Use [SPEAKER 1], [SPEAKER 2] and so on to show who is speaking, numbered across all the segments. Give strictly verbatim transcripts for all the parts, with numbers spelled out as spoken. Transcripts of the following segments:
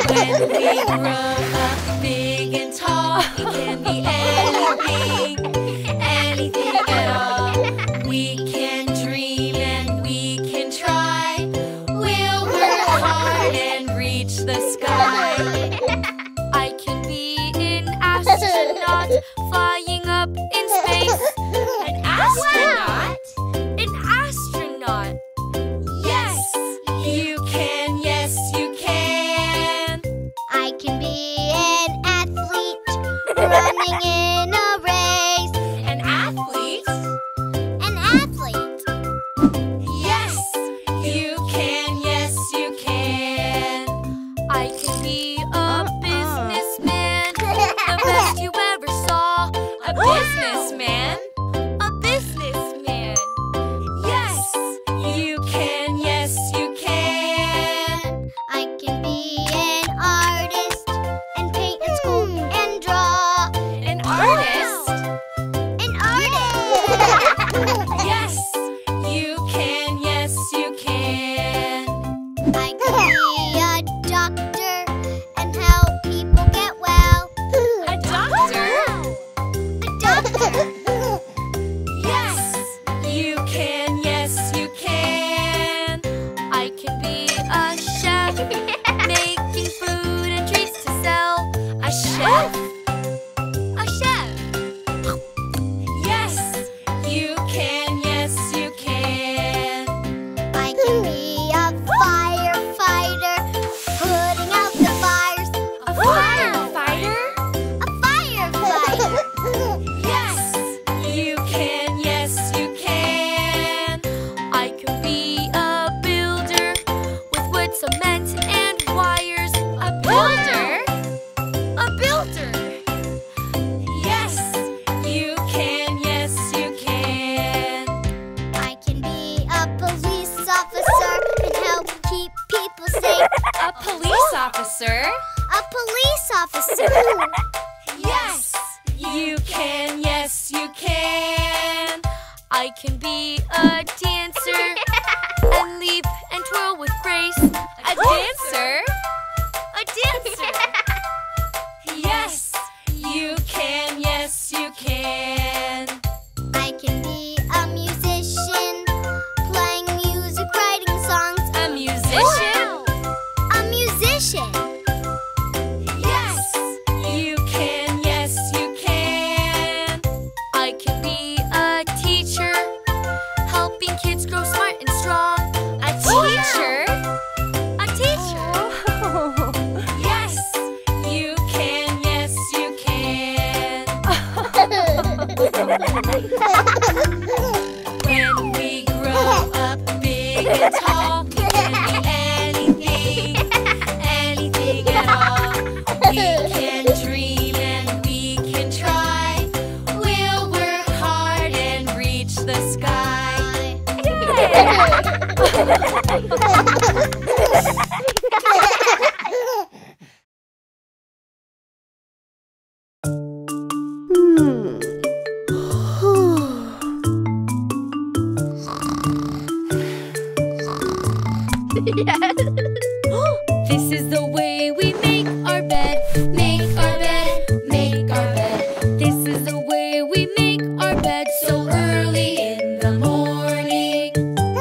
[SPEAKER 1] When we grow up big and tall, we can be anything, anything at all. We can dream and we can try. We'll work hard and reach the sky. I can be an astronaut flying up in space. An astronaut? An astronaut. Yes, you can, yes, you can.
[SPEAKER 2] I can be an athlete running in a race.
[SPEAKER 1] An athlete?
[SPEAKER 2] An athlete.
[SPEAKER 1] Yes, you can, yes, you can. I can be a businessman, the best you ever saw. A businessman? A businessman. Yes, you can, yes, you can.
[SPEAKER 2] I can be an artist and paint and sculpt and draw.
[SPEAKER 1] An artist?
[SPEAKER 2] An artist.
[SPEAKER 1] Yes, you can, yes, you can.
[SPEAKER 2] I can be a doctor and help people get well.
[SPEAKER 1] A doctor?
[SPEAKER 2] A doctor.
[SPEAKER 1] Yes, you can, yes, you can. I can be a chef, making food and treats to sell. A chef? A chef. Yes, you can, yes, you can.
[SPEAKER 2] I can be a firefighter putting out the fires.
[SPEAKER 1] A firefighter?
[SPEAKER 2] A firefighter.
[SPEAKER 1] Yes, you can, yes, you can. I can be a builder with wood, cement, and wires. A builder? A builder. Yes, you can, yes, you can.
[SPEAKER 2] I can be a police officer and help keep people safe.
[SPEAKER 1] A police officer?
[SPEAKER 2] A police officer.
[SPEAKER 1] Yes, you can, yes, you can. I can be a dancer and leap and twirl with grace. A dancer? A dancer? Yes, you can, yes, you can.
[SPEAKER 2] I can be a musician playing music, writing songs.
[SPEAKER 1] A musician?
[SPEAKER 2] A musician.
[SPEAKER 1] Yes, you can, yes, you can. I can be a teacher, helping kids grow smart and strong. A teacher? A teacher? Yes, you can, yes, you can. When we grow up big and tall, we can be anything, anything at all. We can dream and we can try. We'll work hard and reach the sky. This is the way we make our bed, make our bed, make our bed. This is the way we make our bed so early in the morning.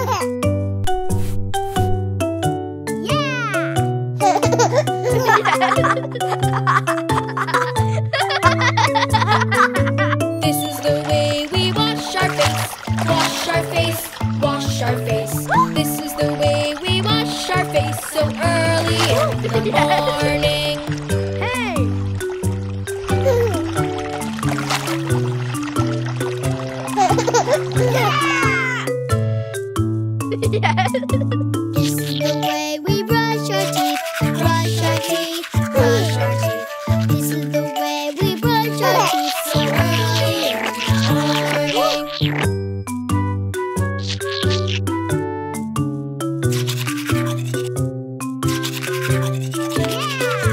[SPEAKER 1] This is the way we wash our face, wash our face, wash our face. This is the way we wash our face so early in the morning.
[SPEAKER 2] This is the way we brush our teeth, brush our teeth, brush our teeth. This is the way we brush our teeth so early in the morning. Yeah!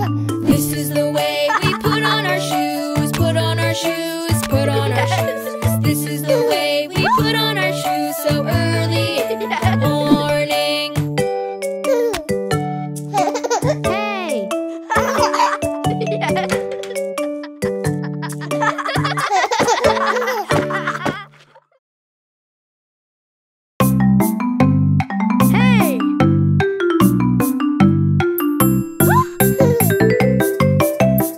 [SPEAKER 1] This is the way we put on our shoes, put on our shoes, put on our shoes. This is the way we put on our shoes so early in the morning.
[SPEAKER 2] Hey! Hey!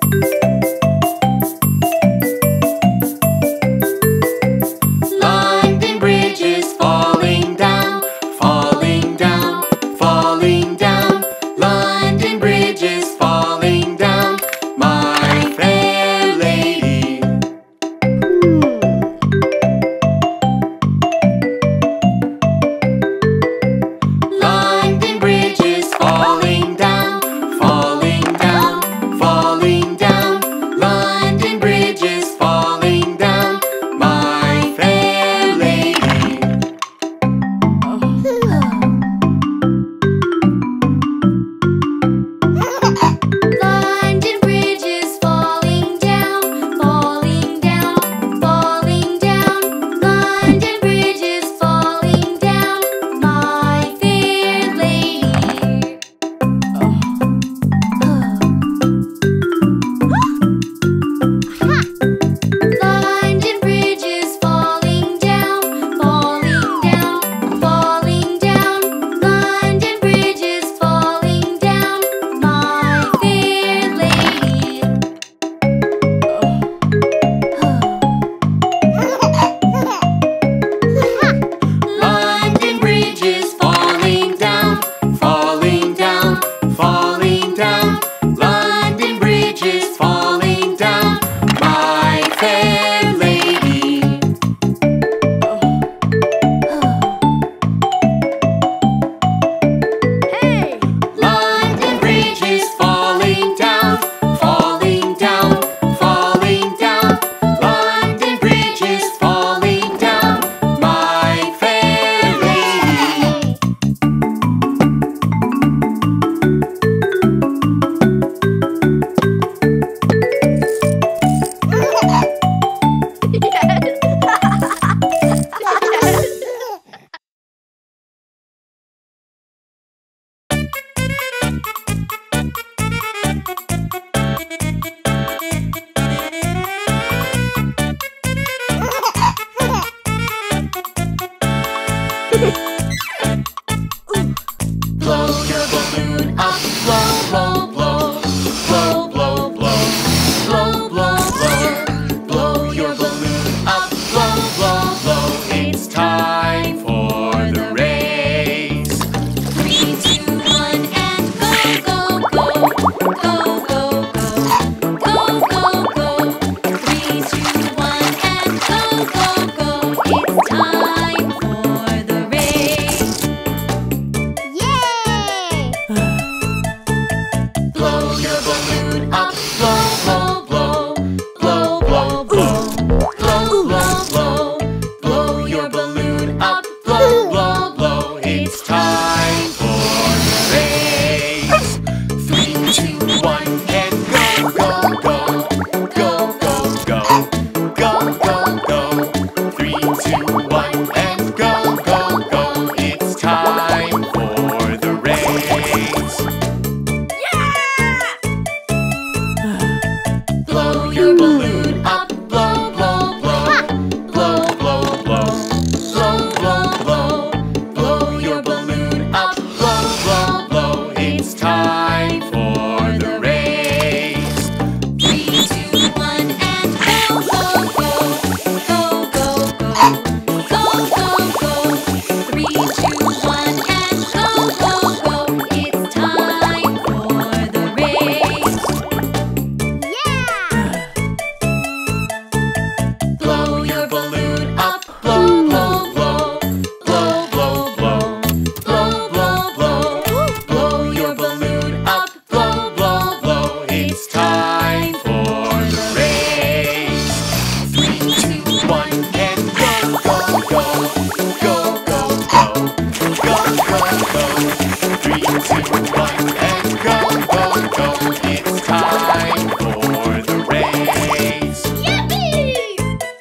[SPEAKER 3] time for the race.
[SPEAKER 1] Yippee!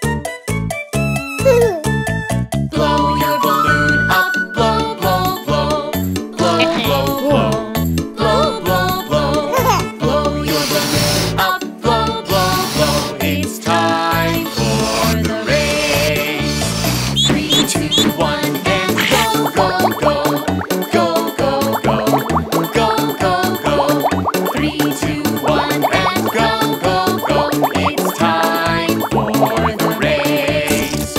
[SPEAKER 1] Blow your balloon up, blow, blow, blow. Blow, blow, blow. Blow, blow, blow. Blow your balloon up, blow, blow, blow.
[SPEAKER 3] It's time for the race.
[SPEAKER 1] Three, two, one, and go, go, go. Go, go, go. Go, go, go. Three, two, one, and go, go, go.
[SPEAKER 3] It's time for the race.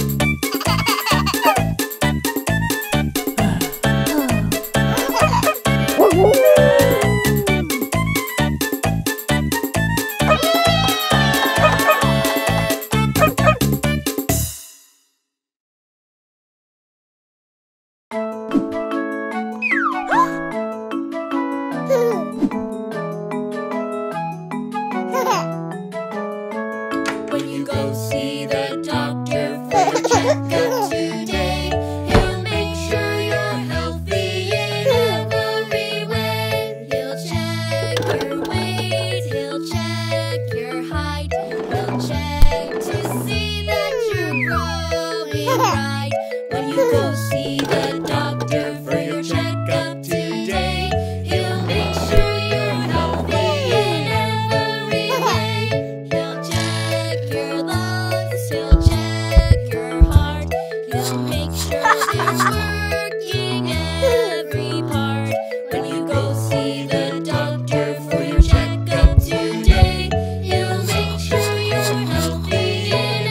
[SPEAKER 1] When you go see the doctor for your checkup today, he'll make sure you're healthy in every way. He'll check your weight, he'll check your height, he'll check to see that you're growing right. When you go see the doctor for your checkup today, he'll make sure you're healthy in every way. He'll check your lungs, he'll check your heart, he'll make sure it's working every part. When you go see the doctor for your checkup today, he'll make sure you're healthy in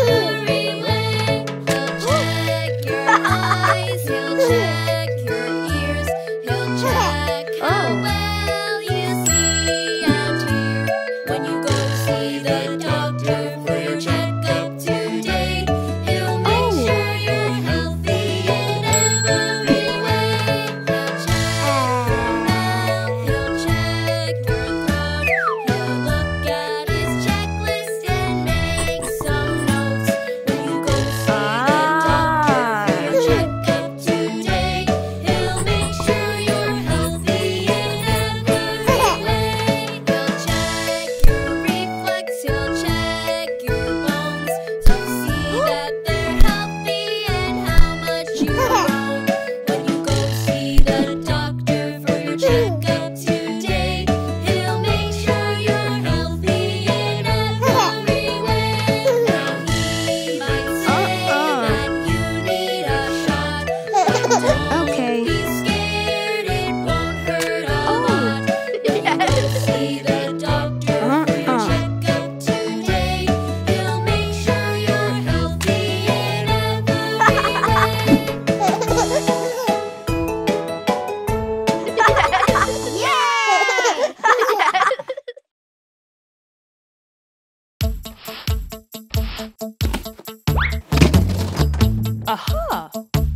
[SPEAKER 1] every way. He'll check your eyes, he'll check your ears, he'll check how well you see and hear. When you go see the doctor for your checkup today, he'll make sure you're healthy in every way. He'll check your mouth, he'll check your throat, he'll look at his checklist and make some notes. When you go see the doctor for your checkup today, he'll make sure you're healthy in every way. He'll check your reflex, he'll check your bones, to see that they're healthy and how much you've grown. When you go see the doctor for your checkup today, he'll make sure you're healthy in every way. Now he might say that you need a shot, but don't
[SPEAKER 4] Okay.
[SPEAKER 1] be scared, it won't hurt a lot. When you go see the doctor for your checkup today, he'll make sure you're healthy in every way.
[SPEAKER 4] Aha!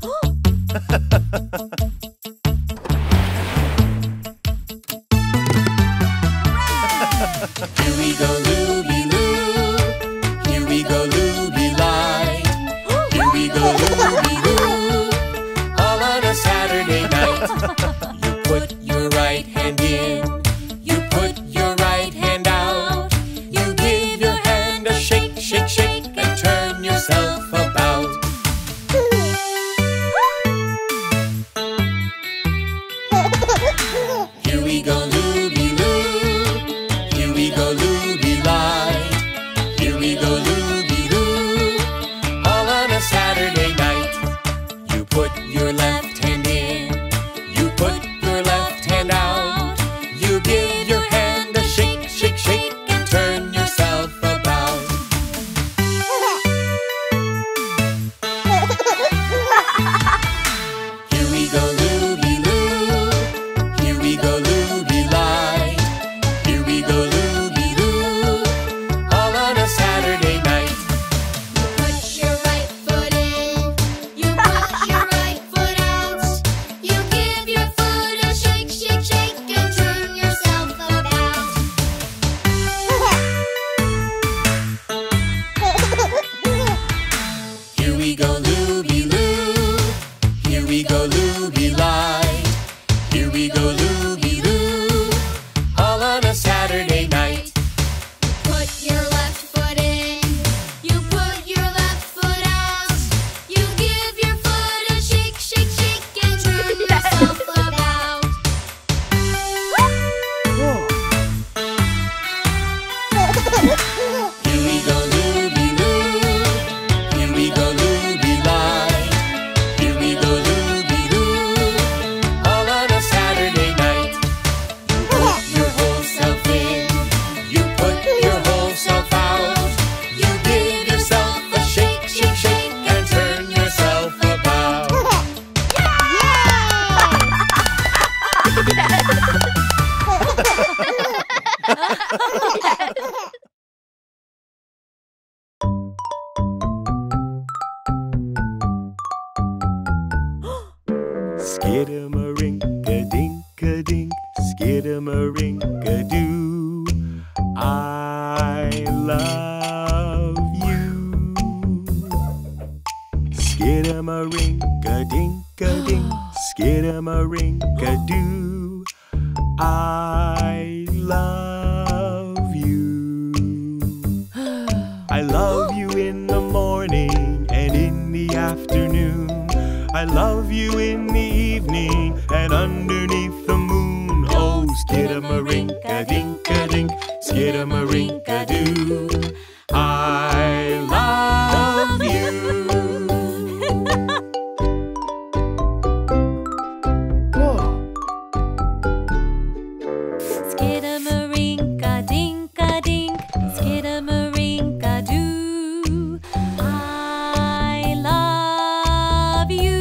[SPEAKER 3] Here we go, Looby Loo. Here we go, Looby Light. Here we go, Looby Loo. All on a Saturday night. You put your right hand in. You put your right hand out. You give your hand a shake, shake, shake, and turn yourself about. Skidamarink-a-dink-a-dink, skidamarink-a-doo. I love you. Skidamarink-a-dink-a-dink, skidamarink-a-doo. I love you. I love you in the morning and in the afternoon. I love you in the evening and underneath the moon. Oh, skidamarink-a-dink-a-dink, skidamarink-a-doo. I love you.
[SPEAKER 1] Skidamarink-a-dink-a-dink, skidamarink-a-doo. I love you.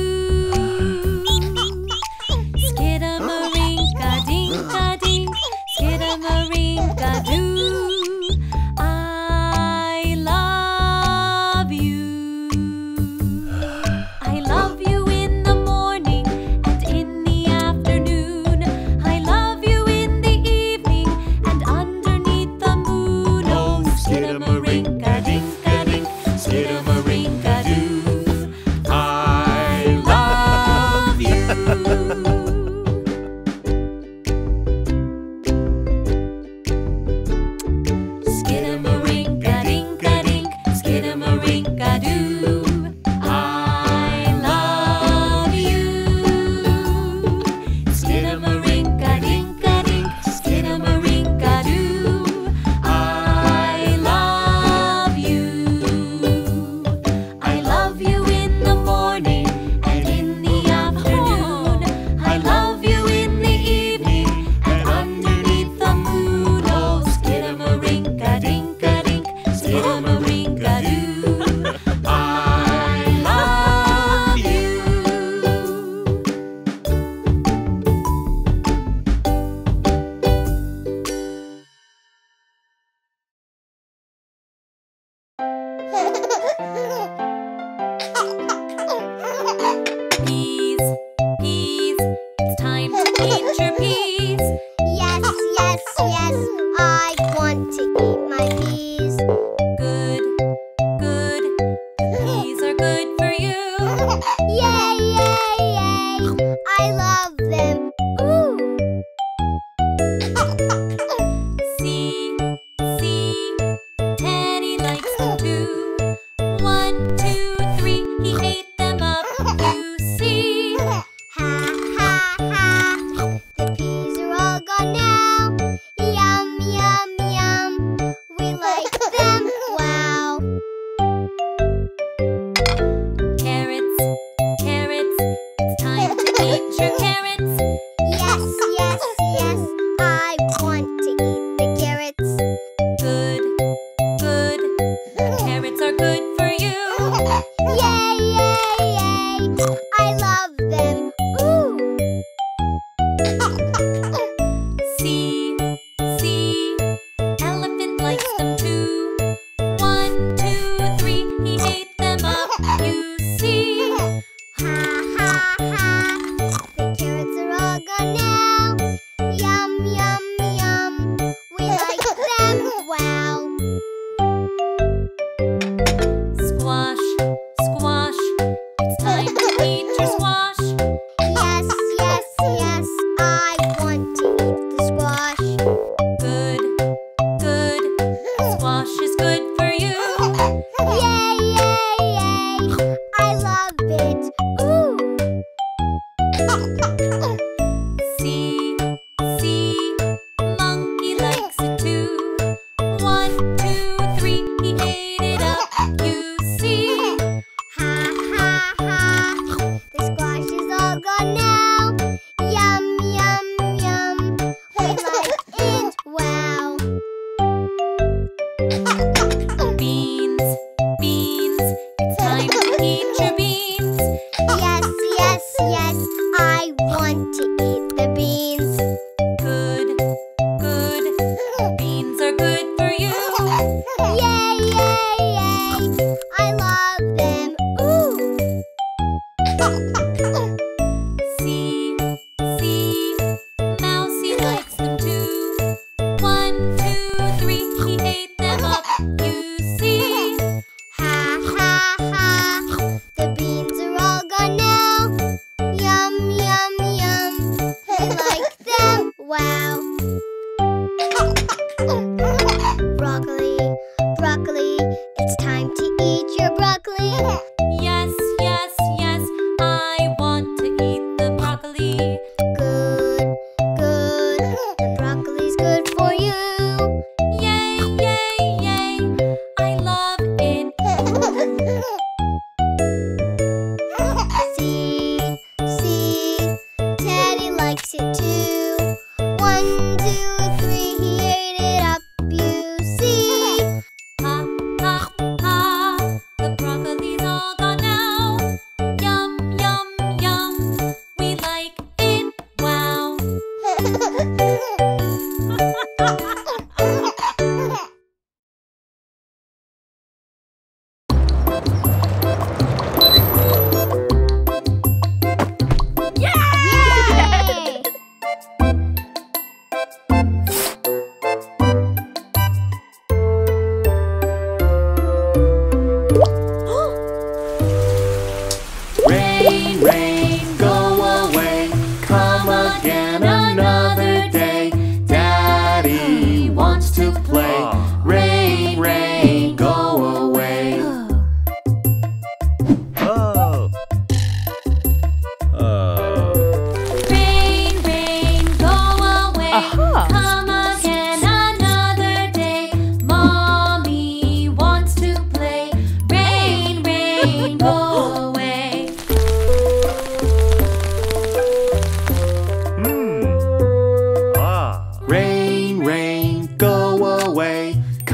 [SPEAKER 1] Skidamarink-a-dink-a-dink, skidamarink-a-doo. I love you. I love you in the morning and in the afternoon. I love you in the evening and underneath the moon.
[SPEAKER 3] Oh, skidamarink-a-dink-a-dink, skidamarink-a-doo. I love you. Skidamarink-a-dink-a-dink, skidamarink-a-doo. I love you. Skidamarink-a-dink-a-dink, skidamarink-a-doo. I love you. I love you in the morning and in the afternoon. I love you in the evening and underneath the moon. Oh, skidamarink-a-dink-a-dink, skidamarink-a-doo. I love you.
[SPEAKER 1] Peas, peas, it's time to eat your peas.
[SPEAKER 2] Yes, yes, yes, I want to eat my peas.
[SPEAKER 1] Good, good, peas are good for you.
[SPEAKER 2] Yay, yay, yay, I love them. Ooh.
[SPEAKER 1] See, see, Teddy likes them too. One, two, three, he ate them up, you see.
[SPEAKER 2] Ha, ha, ha, the peas are all gone now. Yum, yum, yum, we like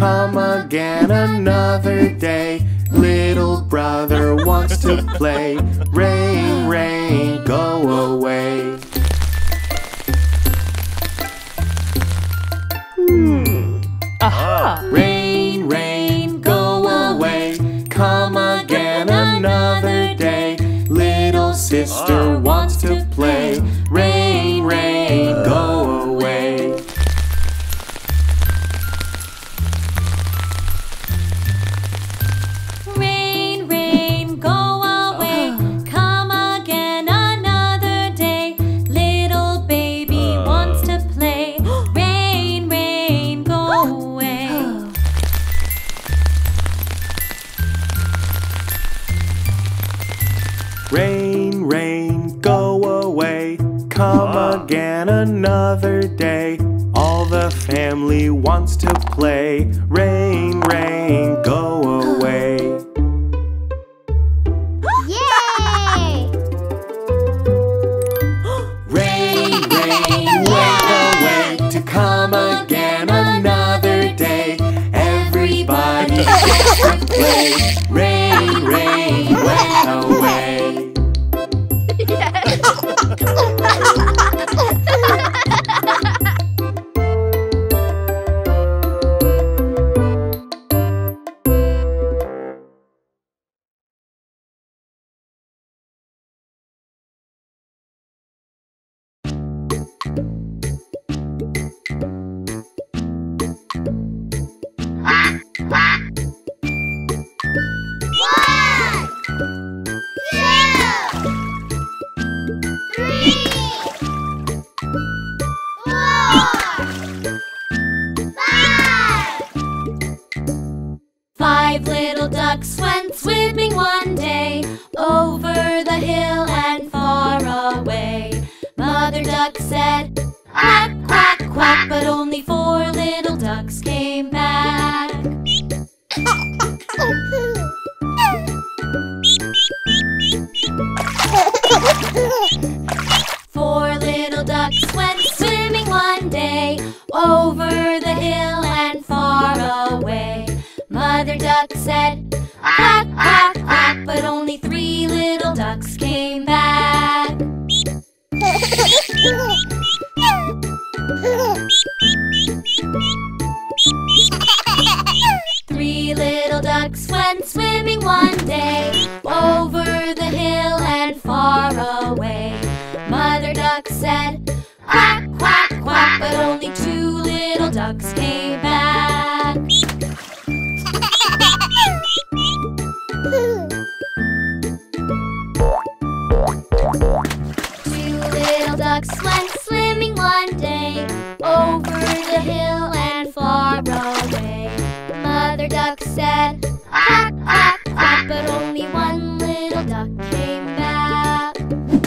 [SPEAKER 3] come again another day. Little brother wants to play. Rain, rain, go away. Hmm.
[SPEAKER 4] Aha!
[SPEAKER 3] Rain, rain, go away. Come again another day. Little sister wants to play. Rain, rain, go away.
[SPEAKER 1] Rain, rain, go away. Come again another day. Little baby wants to play. Rain, rain, go away.
[SPEAKER 3] Rain, rain, go away. Come again another day. All the family wants to play. Rain, rain, go away.
[SPEAKER 2] Yay!
[SPEAKER 3] Rain, rain, went away to come again another day. Everybody gets to play. Rain, rain, went away.
[SPEAKER 1] Five little ducks went swimming one day over the hill and far away. Mother duck said, quack, quack, quack, but only four little ducks came back. Four little ducks went swimming one day over the hill and far away. Mother duck said, quack, quack, quack, but only three little ducks came back. Three little ducks went swimming one day over the hill and far away. Mother duck said, quack, quack, quack, but only two little ducks came back. Two little ducks went swimming one day over the hill and far away. Mother duck said, quack, quack, quack, but only one little duck came back.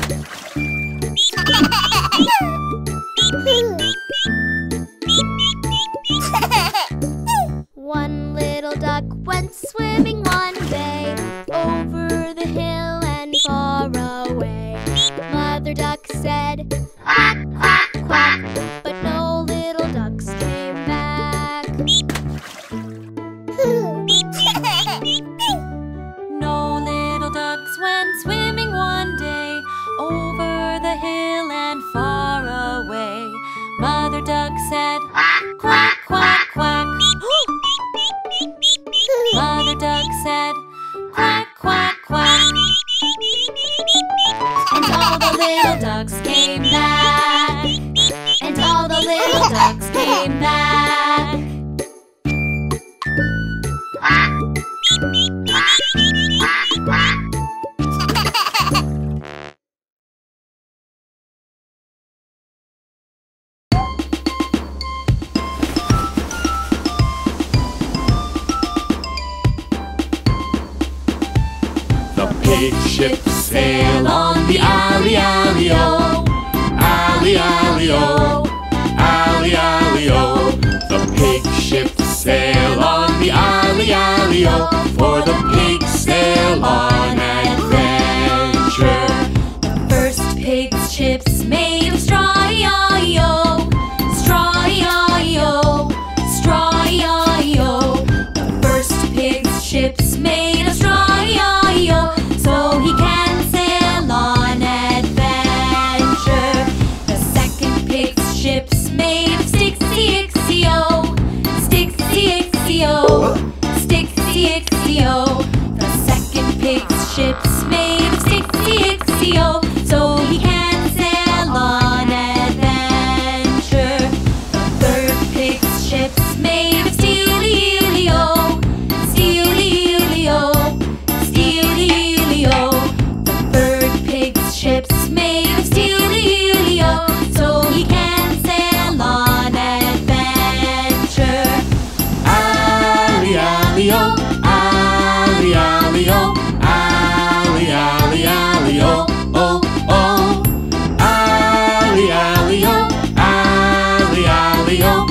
[SPEAKER 1] One little duck went swimming one day over the hill and far away. Mother duck said, quack, quack, quack, but no little ducks came back. No little ducks went swimming one day over the hill and far away. Mother duck said, quack, quack, quack. Mother duck said, quack, quack, quack. And all the little ducks came back. And all the little ducks came back.
[SPEAKER 3] Big ships sail on the alley, alley-o, alley, alley-o, alley, alley-o. The pig ships sail on the alley, alley-o, for the pigs sail on adventure.
[SPEAKER 1] The first pig's ships made of straw, yo-yo, straw, yo-yo, straw, yo-yo. ships made of steel-eo, steel-eo, steel-eo. The third pig's ship's made of steel-eo, so he can sail on adventure.
[SPEAKER 3] Alley-alley-o, alley-alley-o, alley-alley-alley-o, oh, oh. Alley-alley-o, alley-alley-o,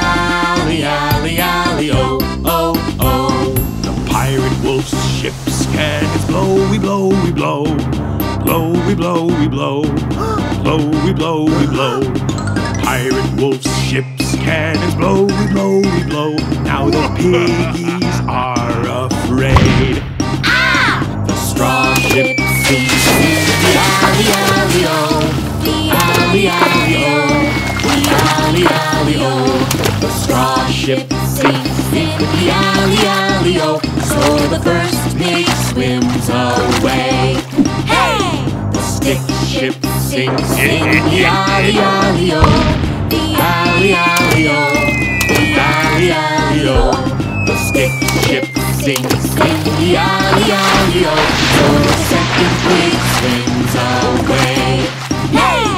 [SPEAKER 3] alley-alley-alley-o, oh, oh.
[SPEAKER 5] The pirate wolf's ship's cannons blow, we blow, we blow. Blow, we blow, we blow. Blow, we blow, we blow. Pirate wolf's ship's cannons blow, we blow, we blow. Now the piggies are afraid.
[SPEAKER 3] The straw ship sinks in the alley-alley-o,
[SPEAKER 1] The
[SPEAKER 3] alley-alley-o, the alley-alley-o. The straw ship sinks in the alley-alley-o, so the first pig swims away.
[SPEAKER 1] Hey!
[SPEAKER 3] The stick ship sinks in the alley-alley-o,
[SPEAKER 1] The
[SPEAKER 3] alley-alley-o, the alley-alley-o. The stick ship sinks in the alley-alley-o, so the second pig swims away.
[SPEAKER 1] Hey!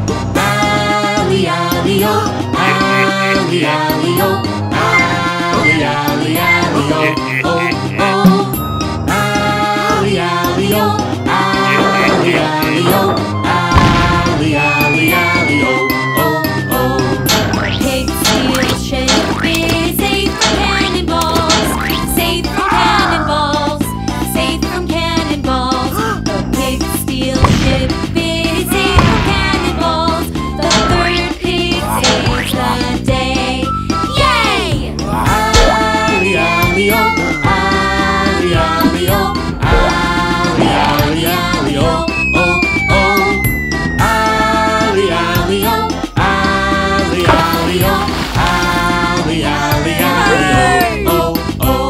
[SPEAKER 3] Alley-alley-o, alley-alley-o, alley-alley-alley-o, oh, oh. Alley-alley-o, alley-alley-o, alley-alley-alley-o, oh, oh.
[SPEAKER 1] Pig's steel ship is safe from cannonballs, safe from cannonballs, safe from cannonballs. The pig's steel ship is safe from cannonballs. The third pig saves the day. Yay!
[SPEAKER 3] Alley-alley-o, alley-alley-o, alley-alley-alley-o, oh, oh. Alley-alley-o, alley-alley-o, alley-alley-alley-o, oh, oh.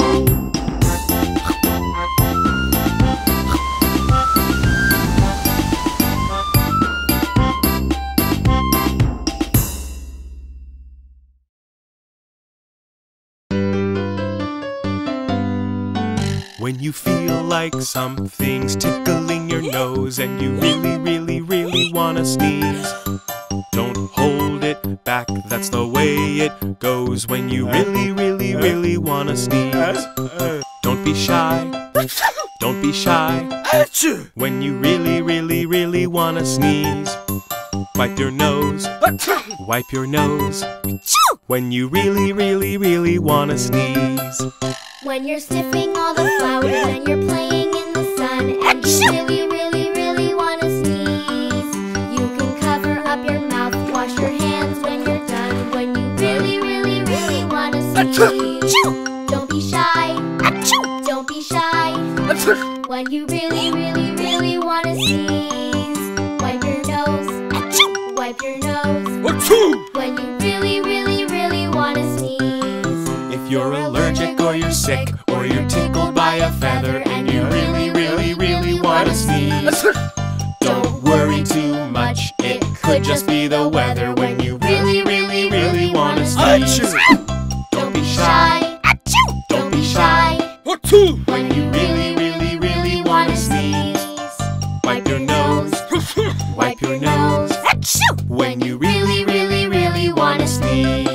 [SPEAKER 5] When you feel like something's tickling your nose and you really, really, really wanna sneeze, don't hold it back, that's the way it goes. When you really, really, really wanna sneeze, don't be shy, don't be shy. When you really, really, really wanna sneeze, wipe your nose, wipe your nose. When you really, really, really wanna sneeze.
[SPEAKER 2] When you're sniffing all the flowers and you're playing in the sun and you really, really, really want to sneeze, you can cover up your mouth, wash your hands when you're done. When you really, really, really want to sneeze, don't be shy, don't be shy. When you really, really, really want to sneeze, wipe your nose, wipe your nose. When you really, really, really want to sneeze.
[SPEAKER 5] If you're allergic or you're sick or you're tickled by a feather and you really, really, really want to sneeze, don't worry too much, it could just be the weather. When you really, really, really want to sneeze, don't be shy, don't be shy. When you really, really, really want to sneeze, wipe your nose, wipe your nose. When you really, really, really want to sneeze.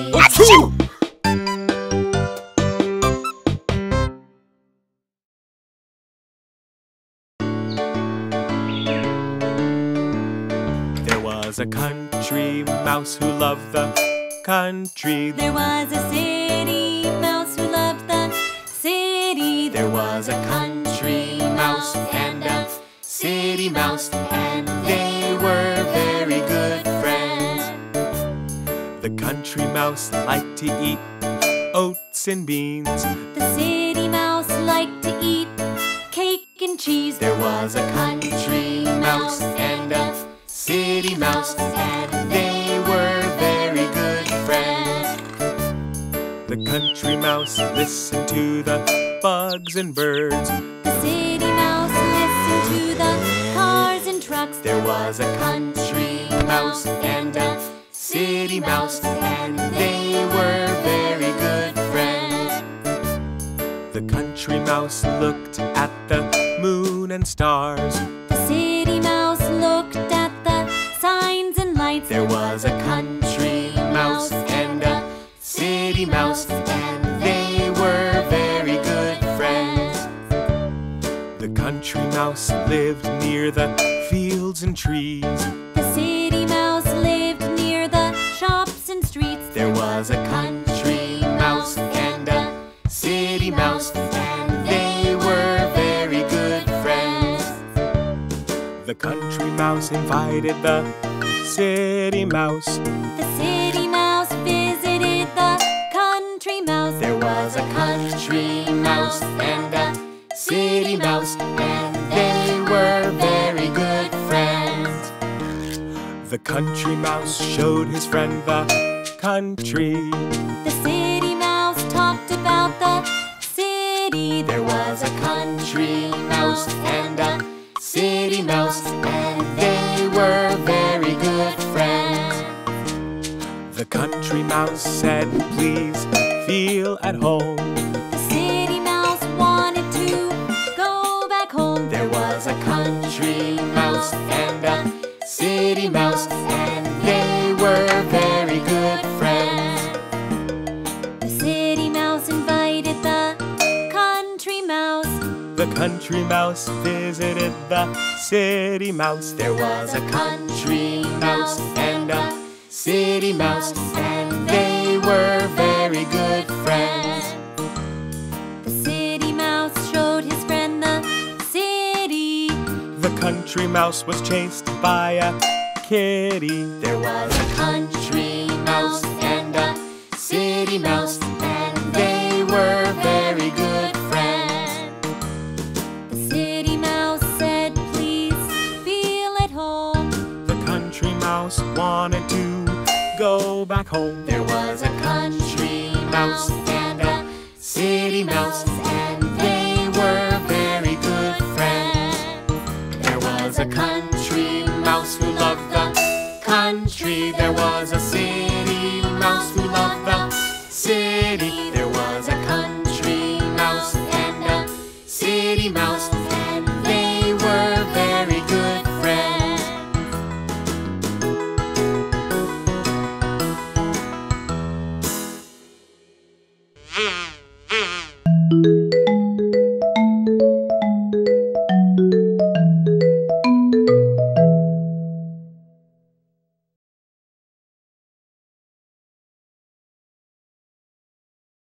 [SPEAKER 5] There was a country mouse who loved the country.
[SPEAKER 1] There was a city mouse who loved the city.
[SPEAKER 3] There was a country mouse and a city mouse, and they were very good friends.
[SPEAKER 5] The country mouse liked to eat oats and beans.
[SPEAKER 1] The city mouse liked to eat cake and cheese.
[SPEAKER 3] There was a country mouse and a city mouse, and they were very good friends.
[SPEAKER 5] The country mouse listened to the bugs and birds.
[SPEAKER 1] The city mouse listened to the cars and trucks.
[SPEAKER 3] There was a country mouse and a city mouse, and they were very
[SPEAKER 5] mouse looked at the moon and stars.
[SPEAKER 1] The city mouse looked at the signs and lights.
[SPEAKER 5] There was a country mouse and a city mouse, and they were very good friends. The country mouse lived near the fields and trees.
[SPEAKER 1] The city mouse lived near the shops and streets.
[SPEAKER 5] There was a country mouse and a city mouse, and they were very good friends. The country mouse invited the city mouse.
[SPEAKER 1] The city mouse visited the country mouse.
[SPEAKER 5] There was a country mouse and a city mouse, and they were very good friends. The country mouse showed his friend the country.
[SPEAKER 1] The city mouse talked about the city.
[SPEAKER 5] There was a country mouse and a city mouse, and they were very good friends. The country mouse said, "Please feel at home."
[SPEAKER 1] The city mouse wanted to go back home.
[SPEAKER 5] There was a country mouse and a city mouse, and they were very good friends.
[SPEAKER 1] The city mouse invited the country mouse.
[SPEAKER 5] The country mouse visited the city mouse. There was a country mouse and a city mouse, and they were very good friends.
[SPEAKER 1] The city mouse showed his friend the city.
[SPEAKER 5] The country mouse was chased by a kitty. There was a country mouse and a city mouse, and they were very good friends.
[SPEAKER 1] The city mouse said, "Please feel at home."
[SPEAKER 5] The country mouse wanted to go back home. There was a country mouse and a city mouse, and they were very good friends. There was a country mouse who loved the country. There was a city